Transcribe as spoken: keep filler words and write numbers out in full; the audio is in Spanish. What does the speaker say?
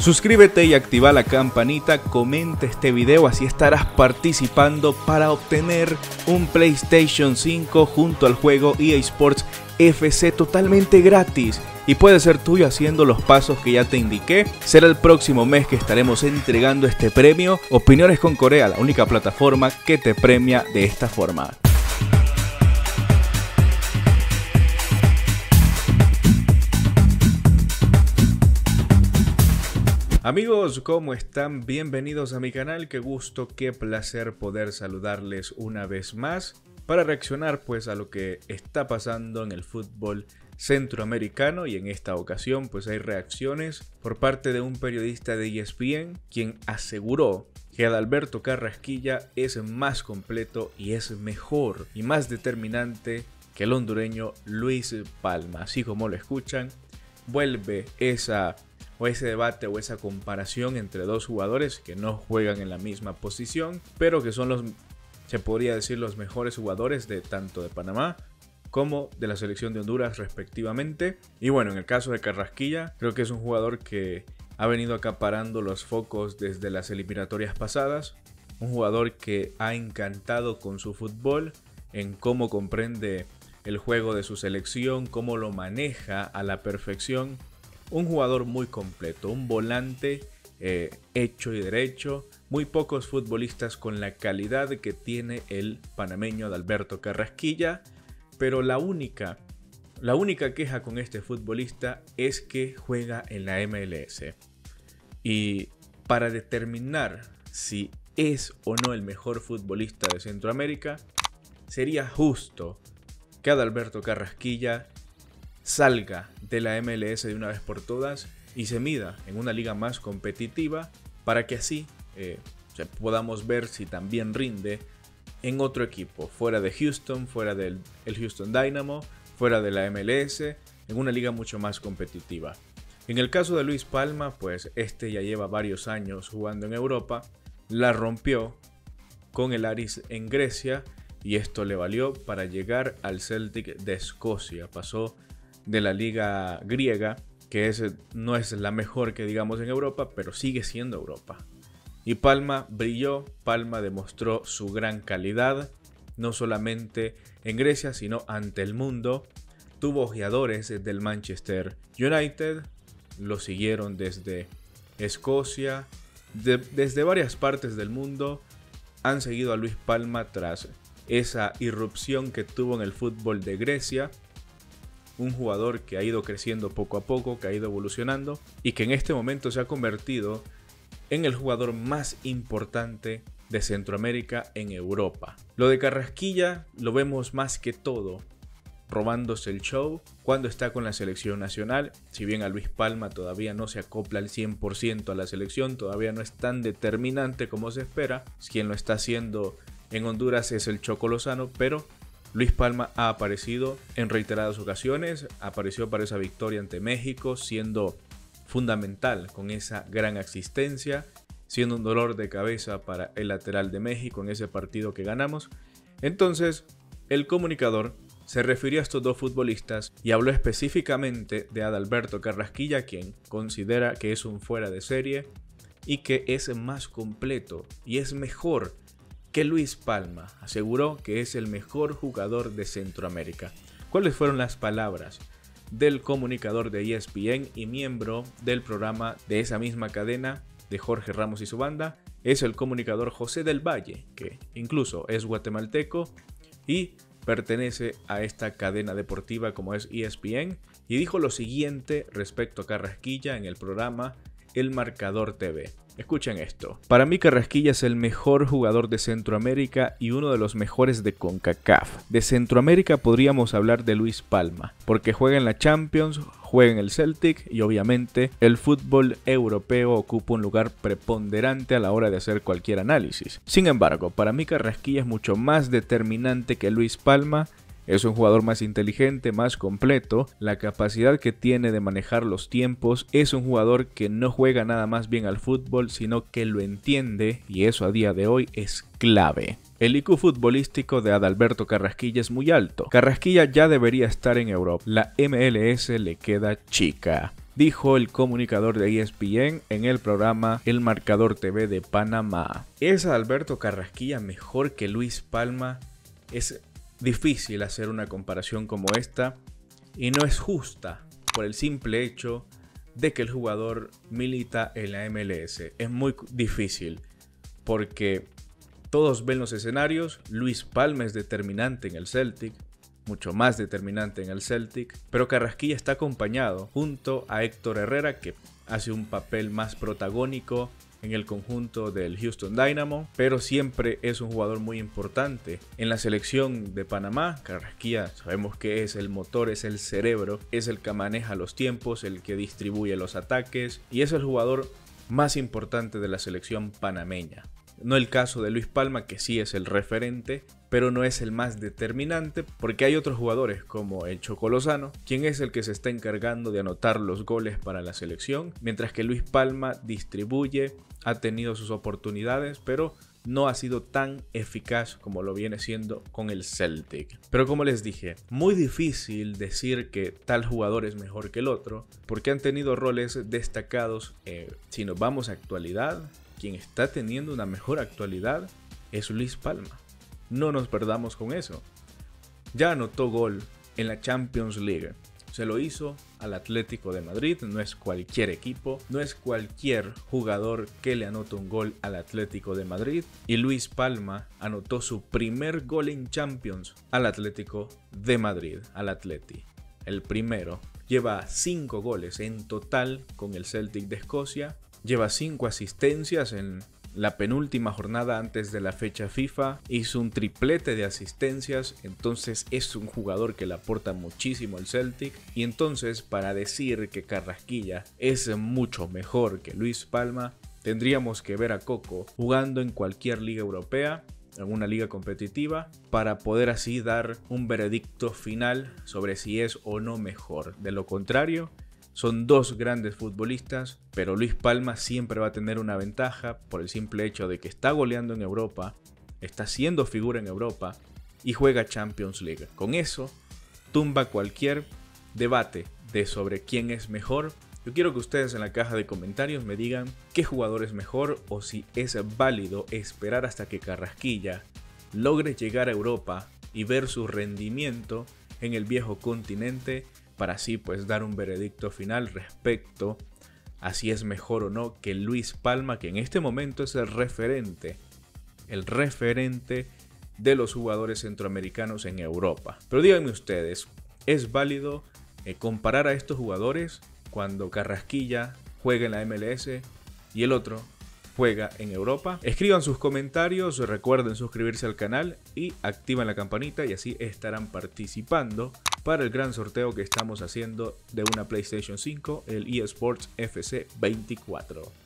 Suscríbete y activa la campanita, comenta este video, así estarás participando para obtener un PlayStation cinco junto al juego E A Sports F C totalmente gratis. Y puede ser tuyo haciendo los pasos que ya te indiqué. Será el próximo mes que estaremos entregando este premio. Opiniones con Corea, la única plataforma que te premia de esta forma. Amigos, ¿cómo están? Bienvenidos a mi canal. Qué gusto, qué placer poder saludarles una vez más para reaccionar pues a lo que está pasando en el fútbol centroamericano, y en esta ocasión pues hay reacciones por parte de un periodista de E S P N quien aseguró que Adalberto Carrasquilla es más completo y es mejor y más determinante que el hondureño Luis Palma. Así como lo escuchan, vuelve esa o ese debate o esa comparación entre dos jugadores que no juegan en la misma posición, pero que son los, se podría decir, los mejores jugadores de tanto de Panamá como de la selección de Honduras respectivamente. Y bueno, en el caso de Carrasquilla, creo que es un jugador que ha venido acaparando los focos desde las eliminatorias pasadas, un jugador que ha encantado con su fútbol, en cómo comprende el juego de su selección, cómo lo maneja a la perfección. Un jugador muy completo, un volante eh, hecho y derecho. Muy pocos futbolistas con la calidad que tiene el panameño Adalberto Carrasquilla, pero la única, la única queja con este futbolista es que juega en la M L S. Y para determinar si es o no el mejor futbolista de Centroamérica, sería justo que Adalberto Carrasquilla salga de la M L S de una vez por todas y se mida en una liga más competitiva, para que así eh, podamos ver si también rinde en otro equipo, fuera de Houston, fuera del el Houston Dynamo, fuera de la M L S, en una liga mucho más competitiva. En el caso de Luis Palma, pues este ya lleva varios años jugando en Europa, la rompió con el Aris en Grecia y esto le valió para llegar al Celtic de Escocia. Pasó de la liga griega, que es, no es la mejor que digamos en Europa, pero sigue siendo Europa. Y Palma brilló, Palma demostró su gran calidad, no solamente en Grecia, sino ante el mundo. Tuvo ojeadores del Manchester United, lo siguieron desde Escocia, de, desde varias partes del mundo. Han seguido a Luis Palma tras esa irrupción que tuvo en el fútbol de Grecia. Un jugador que ha ido creciendo poco a poco, que ha ido evolucionando y que en este momento se ha convertido en el jugador más importante de Centroamérica en Europa. Lo de Carrasquilla lo vemos más que todo robándose el show cuando está con la selección nacional. Si bien a Luis Palma todavía no se acopla al cien por ciento a la selección, todavía no es tan determinante como se espera. Quien lo está haciendo en Honduras es el Choco Lozano, pero Luis Palma ha aparecido en reiteradas ocasiones, apareció para esa victoria ante México, siendo fundamental con esa gran asistencia, siendo un dolor de cabeza para el lateral de México en ese partido que ganamos. Entonces, el comunicador se refirió a estos dos futbolistas y habló específicamente de Adalberto Carrasquilla, quien considera que es un fuera de serie y que es más completo y es mejor que Luis Palma. Aseguró que es el mejor jugador de Centroamérica. ¿Cuáles fueron las palabras del comunicador de E S P N y miembro del programa de esa misma cadena de Jorge Ramos y su banda? Es el comunicador José del Valle, que incluso es guatemalteco y pertenece a esta cadena deportiva como es E S P N, y dijo lo siguiente respecto a Carrasquilla en el programa El Marcador T V. Escuchen esto. Para mí Carrasquilla es el mejor jugador de Centroamérica y uno de los mejores de CONCACAF. De Centroamérica podríamos hablar de Luis Palma, porque juega en la Champions, juega en el Celtic y obviamente el fútbol europeo ocupa un lugar preponderante a la hora de hacer cualquier análisis. Sin embargo, para mí Carrasquilla es mucho más determinante que Luis Palma. Es un jugador más inteligente, más completo, la capacidad que tiene de manejar los tiempos. Es un jugador que no juega nada más bien al fútbol, sino que lo entiende, y eso a día de hoy es clave. El I Q futbolístico de Adalberto Carrasquilla es muy alto. Carrasquilla ya debería estar en Europa. La M L S le queda chica. dijo el comunicador de E S P N en el programa El Marcador T V de Panamá. ¿Es Alberto Carrasquilla mejor que Luis Palma? Es difícil hacer una comparación como esta y no es justa por el simple hecho de que el jugador milita en la M L S. Es muy difícil porque todos ven los escenarios. Luis Palma es determinante en el Celtic, mucho más determinante en el Celtic, pero Carrasquilla está acompañado junto a Héctor Herrera, que hace un papel más protagónico en el conjunto del Houston Dynamo, pero siempre es un jugador muy importante en la selección de Panamá. Carrasquilla sabemos que es el motor, es el cerebro, es el que maneja los tiempos, el que distribuye los ataques y es el jugador más importante de la selección panameña. No el caso de Luis Palma, que sí es el referente, pero no es el más determinante, porque hay otros jugadores como el Choco Lozano, quien es el que se está encargando de anotar los goles para la selección, mientras que Luis Palma distribuye, ha tenido sus oportunidades, pero no ha sido tan eficaz como lo viene siendo con el Celtic. Pero como les dije, muy difícil decir que tal jugador es mejor que el otro, porque han tenido roles destacados. Eh, si nos vamos a actualidad, quien está teniendo una mejor actualidad es Luis Palma. No nos perdamos con eso. Ya anotó gol en la Champions League. Se lo hizo al Atlético de Madrid. No es cualquier equipo, no es cualquier jugador que le anota un gol al Atlético de Madrid. Y Luis Palma anotó su primer gol en Champions al Atlético de Madrid, al Atleti. El primero. Lleva cinco goles en total con el Celtic de Escocia. Lleva cinco asistencias en la penúltima jornada antes de la fecha FIFA. Hizo un triplete de asistencias. Entonces es un jugador que le aporta muchísimo al Celtic. Y entonces, para decir que Carrasquilla es mucho mejor que Luis Palma, tendríamos que ver a Coco jugando en cualquier liga europea, en una liga competitiva, para poder así dar un veredicto final sobre si es o no mejor. De lo contrario, son dos grandes futbolistas, pero Luis Palma siempre va a tener una ventaja por el simple hecho de que está goleando en Europa, está siendo figura en Europa y juega Champions League. Con eso, tumba cualquier debate de sobre quién es mejor. Yo quiero que ustedes en la caja de comentarios me digan qué jugador es mejor o si es válido esperar hasta que Carrasquilla logre llegar a Europa y ver su rendimiento en el viejo continente, para así pues dar un veredicto final respecto a si es mejor o no que Luis Palma, que en este momento es el referente, el referente de los jugadores centroamericanos en Europa. Pero díganme ustedes, ¿es válido eh, comparar a estos jugadores cuando Carrasquilla juega en la M L S y el otro juega en Europa? Escriban sus comentarios, recuerden suscribirse al canal y activen la campanita y así estarán participando para el gran sorteo que estamos haciendo de una PlayStation cinco, el eSports F C veinticuatro.